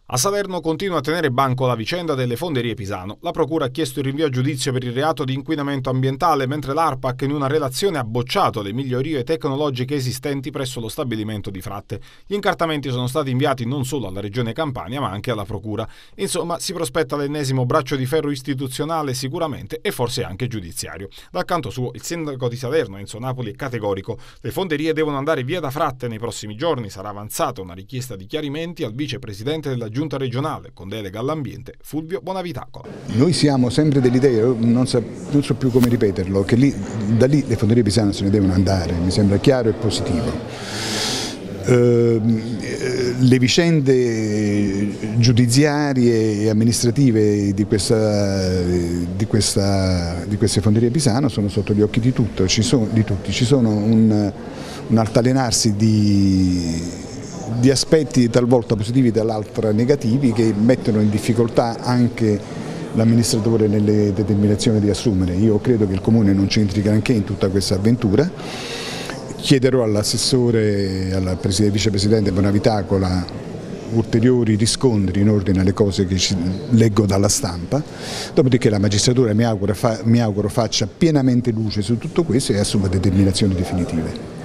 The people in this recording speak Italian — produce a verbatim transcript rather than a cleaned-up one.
A Salerno continua a tenere banco la vicenda delle fonderie Pisano. La procura ha chiesto il rinvio a giudizio per il reato di inquinamento ambientale, mentre l'ARPAC in una relazione ha bocciato le migliorie tecnologiche esistenti presso lo stabilimento di Fratte. Gli incartamenti sono stati inviati non solo alla Regione Campania, ma anche alla procura. Insomma, si prospetta l'ennesimo braccio di ferro istituzionale sicuramente e forse anche giudiziario. Dal canto suo, il sindaco di Salerno, Enzo Napoli, è categorico. Le fonderie devono andare via da Fratte nei prossimi giorni. Sarà avanzata una richiesta di chiarimenti al vicepresidente della Giunta regionale con delega all'ambiente Fulvio Bonavitacola. Noi siamo sempre dell'idea, non so, non so più come ripeterlo, che lì, da lì le fonderie pisane se ne devono andare, mi sembra chiaro e positivo. Eh, le vicende giudiziarie e amministrative di, questa, di, questa, di queste fonderie Pisano sono sotto gli occhi di, tutto, ci sono, di tutti, ci sono un, un altalenarsi di di aspetti talvolta positivi e dall'altra negativi che mettono in difficoltà anche l'amministratore nelle determinazioni di assumere. Io credo che il Comune non c'entri granché in tutta questa avventura. Chiederò all'assessore, al vicepresidente Bonavitacola ulteriori riscontri in ordine alle cose che ci leggo dalla stampa, dopodiché la magistratura mi auguro, fa, mi auguro faccia pienamente luce su tutto questo e assuma determinazioni definitive.